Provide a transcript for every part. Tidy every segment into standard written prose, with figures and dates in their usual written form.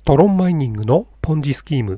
トロンマイニングのポンジスキーム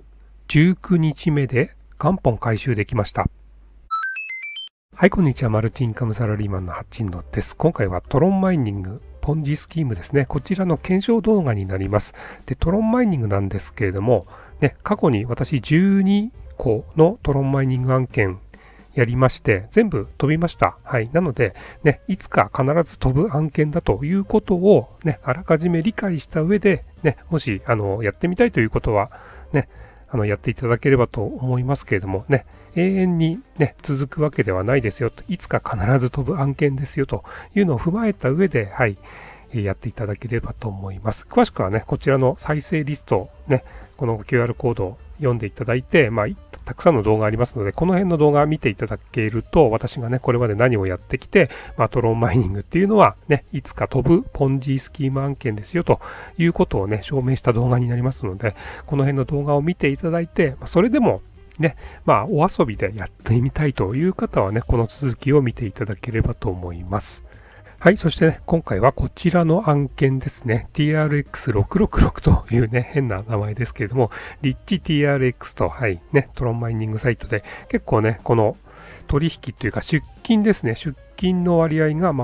19日目で元本回収できました。はい、こんにちは。マルチインカムサラリーマンのハッチンドです。今回はトロンマイニングポンジスキームですね。こちらの検証動画になります。で、トロンマイニングなんですけれども、ね、過去に私12個のトロンマイニング案件やりまして、全部飛びました。はい。なので、ね、いつか必ず飛ぶ案件だということをね、あらかじめ理解した上で、ね、もし、やってみたいということは、ね、やっていただければと思いますけれども、ね、永遠にね、続くわけではないですよと、いつか必ず飛ぶ案件ですよというのを踏まえた上で、はい、やっていただければと思います。詳しくはね、こちらの再生リスト、ね、この QR コードを読んでいただいて、たくさんの動画ありますので、この辺の動画を見ていただけると、私がね、これまで何をやってきて、トロンマイニングっていうのはね、いつか飛ぶポンジスキーム案件ですよということをね、証明した動画になりますので、この辺の動画を見ていただいて、それでもね、お遊びでやってみたいという方はね、この続きを見ていただければと思います。はい。そしてね、今回はこちらの案件ですね。TRX666 というね、変な名前ですけれども、リッチ TRX と、はい、ね、トロンマイニングサイトで、結構ね、この取引というか出金ですね、出金の割合が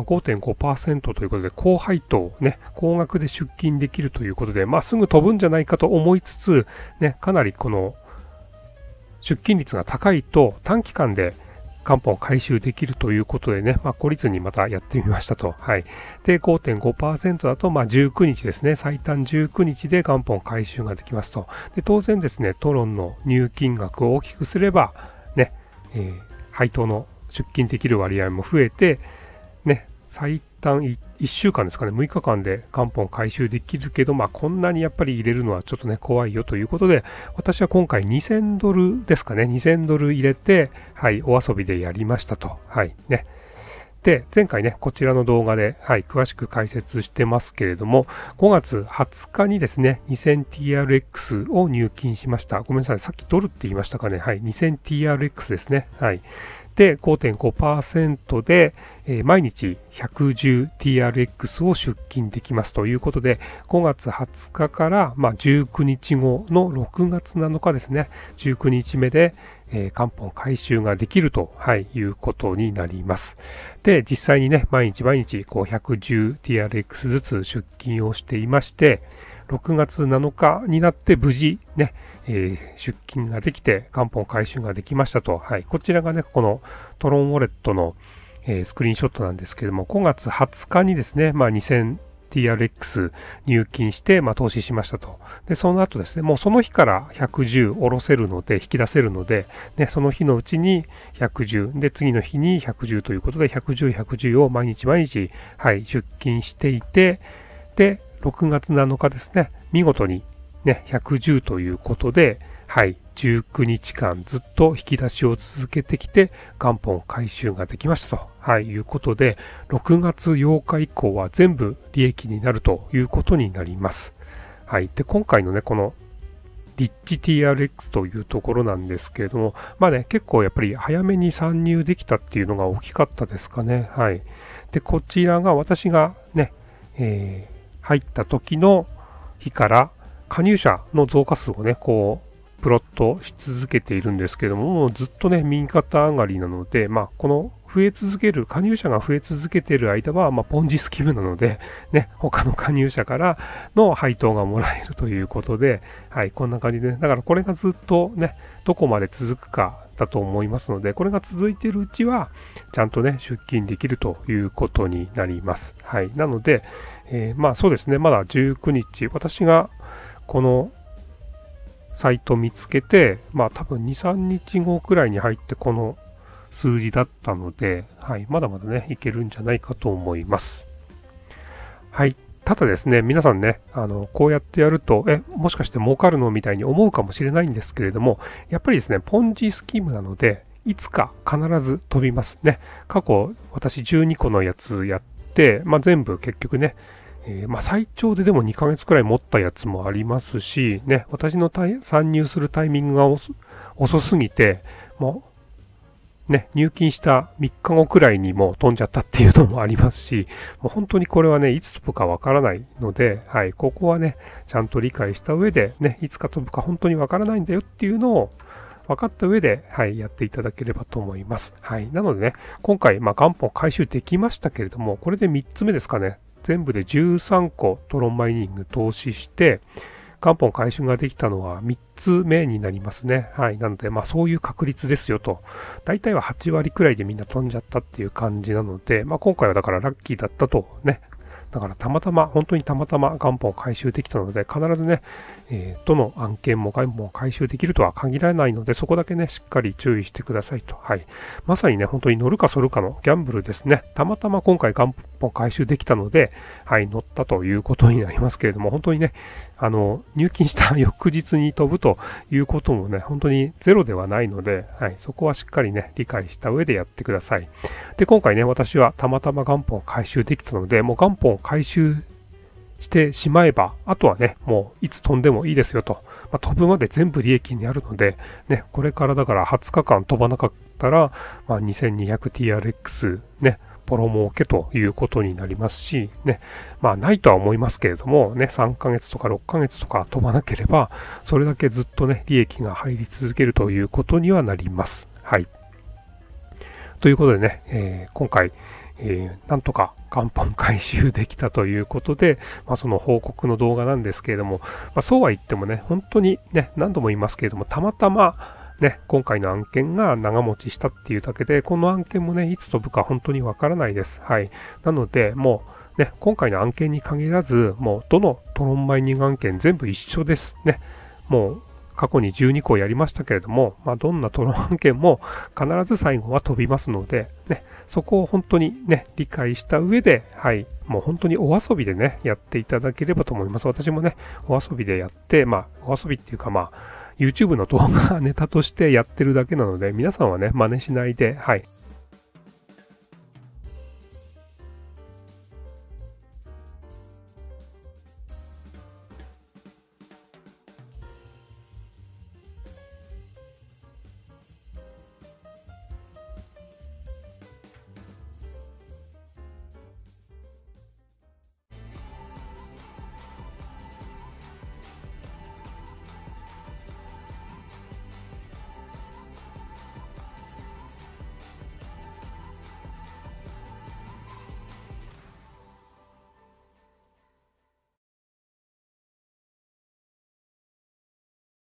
5.5% ということで、高配当、ね、高額で出金できるということで、すぐ飛ぶんじゃないかと思いつつ、ね、かなりこの出金率が高いと短期間で元本を回収できるということでね、孤立にまたやってみましたと。はい。で、5.5% だと、19日ですね。最短19日で元本回収ができますと。で、当然ですね、トロンの入金額を大きくすれば、ね、配当の出金できる割合も増えて、ね、最短1週間ですかね、6日間で元本回収できるけど、こんなにやっぱり入れるのはちょっとね、怖いよということで、私は今回2000ドルですかね、2000ドル入れて、はい、お遊びでやりましたと。はい、ね。で、前回ね、こちらの動画で、はい、詳しく解説してますけれども、5月20日にですね、2000TRX を入金しました。ごめんなさい、さっきドルって言いましたかね。はい、2000TRX ですね。はい。で、5.5% で、毎日 110TRX を出金できますということで、5月20日から19日後の6月7日ですね、19日目で、元本回収ができると、はい、いうことになります。で、実際にね、毎日 110TRX ずつ出金をしていまして、6月7日になって無事ね、出金ができて元本回収ができましたと。はい、こちらがね、このトロンウォレットの、スクリーンショットなんですけれども、5月20日にですね、2000TRX 入金して、投資しましたと。で、その後ですね、もうその日から110下ろせるので、引き出せるので、ね、その日のうちに110、で、次の日に110ということで、110、110を毎日、はい、出金していて、で、6月7日ですね、見事にね、110ということで、はい、19日間ずっと引き出しを続けてきて、元本回収ができましたと、はい、いうことで、6月8日以降は全部利益になるということになります。はい、で、今回のね、このリッチ TRX というところなんですけれども、結構やっぱり早めに参入できたっていうのが大きかったですかね。はい。で、こちらが私がね、入った時の日から加入者の増加数をね、プロットし続けているんですけども、もうずっとね、右肩上がりなので、この加入者が増え続けている間は、ポンジスキムなので、ね、他の加入者からの配当がもらえるということで、はい、こんな感じで、だからこれがずっとね、どこまで続くかだと思いますので、これが続いているうちは、ちゃんとね、出金できるということになります。はい、なので、そうですね、まだ19日、私がこのサイト見つけて、多分2、3日後くらいに入ってこの数字だったので、はい、まだまだね、いけるんじゃないかと思います。はい。ただですね、皆さんね、こうやってやると、もしかして儲かるのみたいに思うかもしれないんですけれども、やっぱりですね、ポンジスキームなので、いつか必ず飛びますね。過去、私12個のやつやって、全部結局ね、最長でも2ヶ月くらい持ったやつもありますし、ね、私の参入するタイミングが遅すぎて、 ね、入金した3日後くらいにもう飛んじゃったっていうのもありますし、もう本当にこれはね、いつ飛ぶかわからないので、はい、ここはね、ちゃんと理解した上で、ね、いつか飛ぶか本当にわからないんだよっていうのを分かった上で、はい、やっていただければと思います。はい。なのでね、今回、元本回収できましたけれども、これで3つ目ですかね。全部で13個トロンマイニング投資して、元本回収ができたのは3つ目になりますね。はい。なので、そういう確率ですよと。大体は8割くらいでみんな飛んじゃったっていう感じなので、今回はだからラッキーだったとね。だから本当にたまたま元本を回収できたので、必ずね、どの案件も元本を回収できるとは限らないので、そこだけね、しっかり注意してくださいと。はい。まさにね、本当に乗るか反るかのギャンブルですね。たまたま今回元本回収できたので、はい、乗ったということになりますけれども、本当にね、入金した翌日に飛ぶということもね、本当にゼロではないので、はい、そこはしっかりね、理解した上でやってください。で、今回ね、私はたまたま元本を回収できたので、もう元本を回収してしまえば、あとはね、もういつ飛んでもいいですよと。飛ぶまで全部利益になるので、ね、これからだから20日間飛ばなかったら、2200TRX ね、ポロ儲けということになりますし、ね、ないとは思いますけれども、ね、3ヶ月とか6ヶ月とか飛ばなければ、それだけずっとね、利益が入り続けるということにはなります。はい。ということでね、今回、なんとか元本回収できたということで、その報告の動画なんですけれども、そうは言ってもね、本当にね、何度も言いますけれども、たまたまね、今回の案件が長持ちしたっていうだけで、この案件もね、いつ飛ぶか本当にわからないです。はい。なので、もうね、今回の案件に限らず、もうどのトロンマイニング案件全部一緒です。ね。もう過去に12個やりましたけれども、どんなトロン案件も必ず最後は飛びますので、ね、そこを本当にね、理解した上で、はい、もう本当にお遊びでね、やっていただければと思います。私もね、お遊びでやって、お遊びっていうかYouTube の動画ネタとしてやってるだけなので、皆さんはね、真似しないで、はい、